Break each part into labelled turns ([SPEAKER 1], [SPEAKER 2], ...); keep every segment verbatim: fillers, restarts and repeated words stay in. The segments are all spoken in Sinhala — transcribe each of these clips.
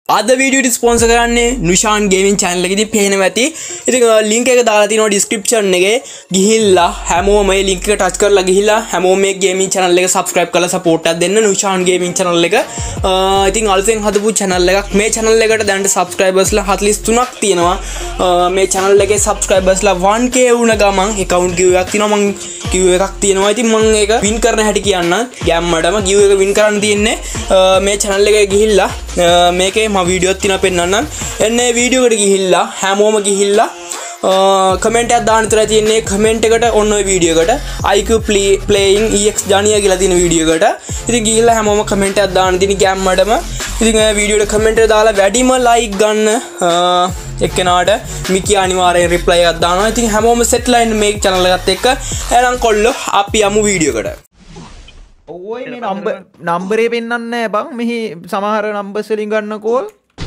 [SPEAKER 1] අද වීඩියෝ ස්පොන්සර් කරන්නේ නුෂාන් ගේමින් channel එකේදී පේනවා ඇති. ඉතින් link එක දාලා තියෙනවා description එකේ. ගිහිල්ලා හැමෝම මේ link එක touch කරලා ගිහිල්ලා හැමෝම මේ gaming channel එක subscribe කරලා support එකක් දෙන්න නුෂාන් ගේමින් channel එක. ඉතින් අලුතෙන් හදපු channel එකක්. මේ channel එකට දැන් subscribers ලා හතළිස් තුනක් තියෙනවා. මේ channel එකේ subscribers ලා one K වුණ ගමන් account giveaway එකක් තියෙනවා. මම giveaway එකක් තියෙනවා. ඉතින් මම ඒක win කරන හැටි කියන්න. ගැම්මඩම giveaway එක win කරන්න තියෙන්නේ මේ channel එකේ ගිහිල්ලා මේකේ वीडियो तीन पेन्नन एन्ने वीडियो कट गिहिल्ला හැමෝම ගිහිල්ලා කමෙන්ට් එකක් දාන්න ඉතලා තියෙන්නේ කමෙන්ට් එකට ඔන්න ඔය වීඩියෝ එකට I Q playing ex ජානියා කියලා තියෙන වීඩියෝ එකට ඉතින් ගිහිල්ලා හැමෝම කමෙන්ට් එකක් දාන්න තියෙන ගැම්මඩම ඉතින් ඔය වීඩියෝ එකට කමෙන්ට් එක දාලා වැඩිම ලයික් ගන්න එක්කෙනාට මිකි අනිවාර්යෙන් රිප්ලයි එකක් දානවා ඉතින් හැමෝම සෙට්ලා ඉන්න මේ channel එකත් එක්ක එහෙනම් කොල්ලෝ අපි යමු වීඩියෝ එකට
[SPEAKER 2] ඔය මේ නම්බර් නම්බරේ පෙන්නන්නේ නැහැ බං මෙහි සමහර නම්බර්ස් වලින් ගන්න කෝල්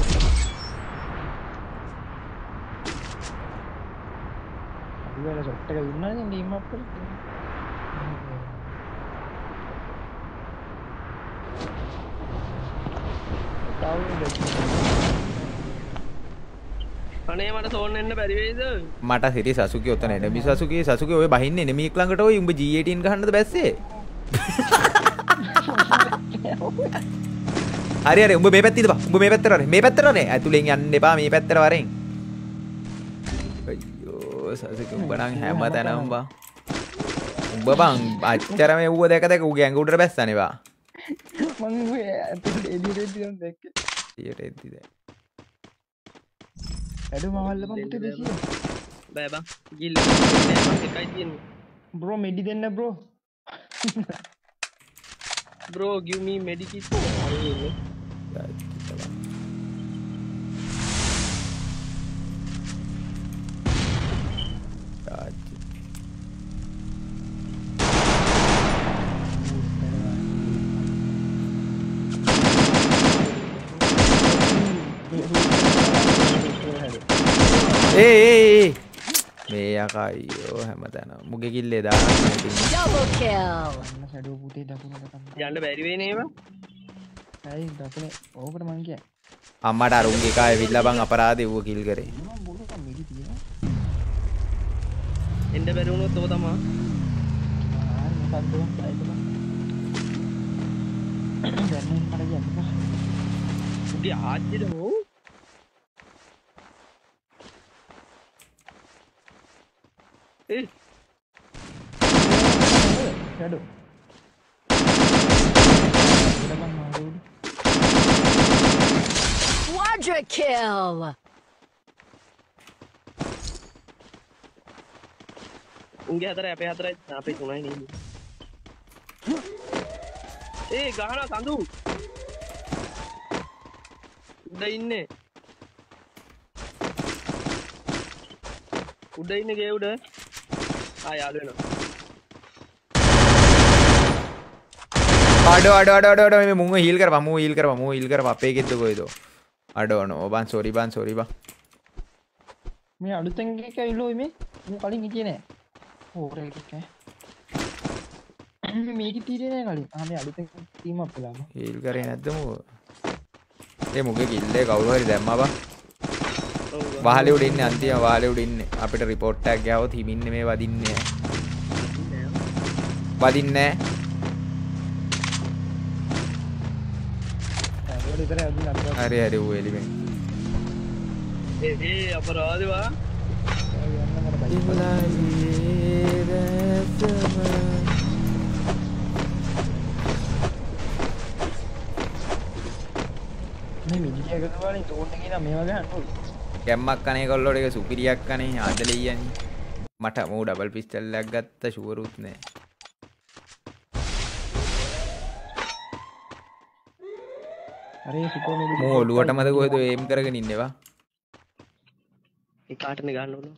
[SPEAKER 3] ඉවල සොට් එක දුන්නාද ටීම් අප් වල
[SPEAKER 4] අනේ මට සෝන් වෙන්න බැරි වෙයිද
[SPEAKER 2] මට සිරි සසුකි ඔතන එනමි සසුකි සසුකි ඔය බහින්නේ නෙමෙයික් ළඟට ඔය උඹ G eighteen ගහන්නද බැස්සේ හරි හරි උඹ මේ පැත්තේද බා උඹ මේ පැත්තට වරේ මේ පැත්තට වරේ ඇතුලෙන් යන්න එපා මේ පැත්තට වරෙන් අයියෝ සසක උඹ නම් හැමතැනම බා උඹ බං අච්චර මේ ඌව දැක දැක ඌගේ ඇඟ උඩට බැස්සනේ බා
[SPEAKER 3] මං ඌ ඇතුලේ එළියට එද්දි දැක්කේ
[SPEAKER 2] එළියට එද්දි දැක්
[SPEAKER 3] ඇඩු මවල්ල බං පුතේ දෙසිය
[SPEAKER 4] බෑ බං ගිල්ල එකයි තියෙන්නේ
[SPEAKER 3] බ්‍රෝ මෙඩි දෙන්න bro
[SPEAKER 4] bro give me medikit
[SPEAKER 2] ඒ ඒ මේ යකා අයියෝ හැමතැනම මුගේ කිල්ලේ දාන්න
[SPEAKER 5] double kill
[SPEAKER 3] ෂැඩෝ පුතේ දකුණට තමයි
[SPEAKER 4] යන්න බැරි වෙයි නේම
[SPEAKER 3] ඇයි දකුණේ ඕකට මං කියන්නේ
[SPEAKER 2] අම්මට අර උන්ගේ එකා ඇවිල්ලා බං අපරාධේ ඌව කිල් කරේ
[SPEAKER 3] මම බොරුව මිලි තියෙනවා
[SPEAKER 4] එන්න බැරි වුණොත් ඔබ තමා
[SPEAKER 3] ආ මොකක්ද බයිද බං දැන් මට කියන්න
[SPEAKER 4] උඩි ආච්චිද හෝ Eh.
[SPEAKER 3] Shadow.
[SPEAKER 5] Quadra kill.
[SPEAKER 4] උන්ගේ හතරයි අපේ හතරයි අපේ තුනයි නේද? ඒ ගහන කඳු. උඩ ඉන්නේ. උඩ ඉන්නේ ගේ උඩ. ආ යාළු වෙනවා.
[SPEAKER 2] අඩ අඩ අඩ අඩ අඩ මේ මුංග හීල් කරපන් මූ හීල් කරපන් මූ හීල් කරපන් අපේ ගෙද්ද කොයිද අඩවනෝ බං සෝරි බං සෝරි බං
[SPEAKER 3] මේ අලුතෙන් එකක් ඇවිල්ලා ඔය මේ මම කලින් හිටියේ නෑ ඕරල් එකක් ඈ මේ මේක తీරේ නෑ කලින් ආ මේ අලුතෙන් ටීම් අප් වෙලා බං
[SPEAKER 2] හීල් කරේ නැද්ද මූ ඒ මුගේ කිල්ලේ කවුරු හරි දැම්මා බං වහලේ උඩ ඉන්නේ අන්තිම වහලේ උඩ ඉන්නේ අපිට රිපෝට් එකක් ගාවොත් හිමින්නේ මේ වදින්නේ වදින්නේ හරි හරි ඌ එලිමෙන්
[SPEAKER 4] ඒ ඒ අපරාධ වා
[SPEAKER 3] මේ මිනිහා ගලවන්නේ තෝන්න කියන මේවා ගන්න ඕන
[SPEAKER 2] ගැම්මක් කනේ කොල්ලෝ ටික සුපිරියක් කනේ ආදලෙයියනේ මට මෝ ඩබල් පිස්ටල් එකක් ගත්ත ෂුවරුත් නෑ
[SPEAKER 3] අරේ සිකෝ මේ
[SPEAKER 2] මෝ ඔලුවටමද කොහෙද එම් කරගෙන ඉන්නේ වා
[SPEAKER 4] ඒ කාටනේ ගන්න ඕන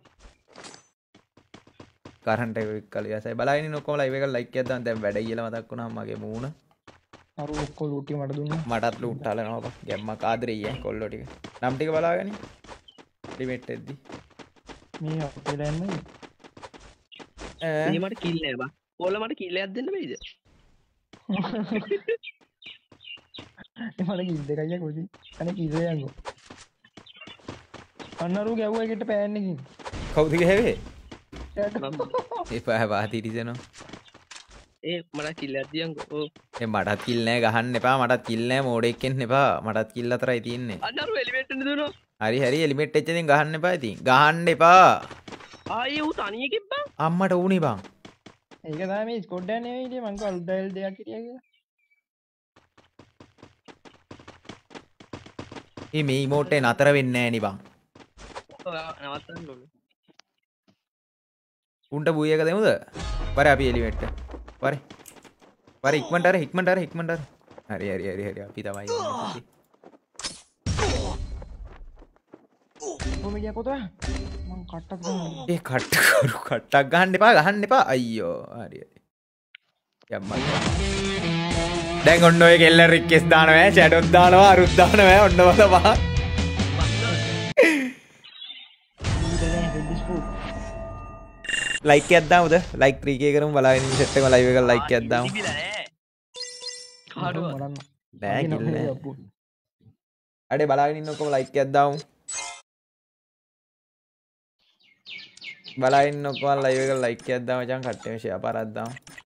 [SPEAKER 2] කරන්ට් එක එක්කලා යසයි බලයිනේ නොකොම ලයිව් එක ලයික් එකක් දාන්න දැන් වැඩ කියලා මතක් වුණාම මගේ මූණ
[SPEAKER 3] අර ඔක්කොම ලූටි මට දුන්නා
[SPEAKER 2] මටත් ලූට් හලනවා බා ගැම්මක් ආදරෙයි ඈ කොල්ලෝ ටික නම් ටික බලාගනි ලිමිට් එද්දි
[SPEAKER 3] මේ අපේ දැන්මයි
[SPEAKER 4] මේ මට කිල් නෑ බා. ඕල මට කිල් එකක් දෙන්න බෑද?
[SPEAKER 3] මට කිල් දෙකයි කොසි අනේ කිල්ලේ යංගෝ අන්නරු ගැව්වා එකට පෑන් එකකින්
[SPEAKER 2] කවුද ගහවේ
[SPEAKER 4] මම
[SPEAKER 2] එපා වාති ඉරිසනවා
[SPEAKER 4] ඒ මට කිල්ලක් දියන්කෝ ඕ
[SPEAKER 2] ඒ මටත් කිල් නෑ ගහන්න එපා මටත් කිල් නෑ මෝඩෙක් වෙන්න එපා මටත් කිල් අතරයි තියෙන්නේ
[SPEAKER 4] අන්නරු එලිමේට් එක දුනෝ
[SPEAKER 2] හරි හරි එලිමේට් එකෙන් ගහන්න එපා ඉතින් ගහන්න එපා
[SPEAKER 4] ආයේ ඌ තනියකින් බං
[SPEAKER 2] අම්මට ඌනේ බං
[SPEAKER 3] ඒක තමයි මේ ස්කොඩ් එක නෙවෙයි ඉතින් මං කව අලුත් ඩයල් දෙයක් හිටියා කියලා
[SPEAKER 2] ඒ මේ ඉමෝට් එක නතර වෙන්නේ නෑ නේ බං
[SPEAKER 4] නවත්තන්න ඕනේ
[SPEAKER 2] උන්ට බුයි එක දෙමුද වර අපි එලිමේට් එක වර වර ඉක්මනට අර ඉක්මනට අර ඉක්මනට අර හරි හරි හරි හරි අපි තමයි යන්නේ
[SPEAKER 3] කොහොමද ගියා පොතේ මං කට්ටක් ගන්නවා
[SPEAKER 2] ඒ කට්ට කරු කට්ටක් ගහන්න එපා ගහන්න එපා අයියෝ හරි හරි යම්මා දැන් ඔන්න ඔය කෙල්ල රික්වෙස්ට් දානවා චැටොත් දානවා අරුත් දානවා ඔන්න බලපන් ලයික් එකක් දාමුද ලයික් three k කරමු බලාගෙන ඉන්න සෙට් එක ලයිව් එක ලයික් එකක් දාමු
[SPEAKER 4] කාඩුව
[SPEAKER 3] මරන්න
[SPEAKER 2] බෑ කිල්ල අඩේ බලාගෙන ඉන්න ඔක්කොම ලයික් එකක් දාමු බලාගෙන ඉන්න ඔක්කොම ලයිව් එක ලයික් එකක් දාමු මචං කට්ටියම ෂෙයා පාරක් දාමු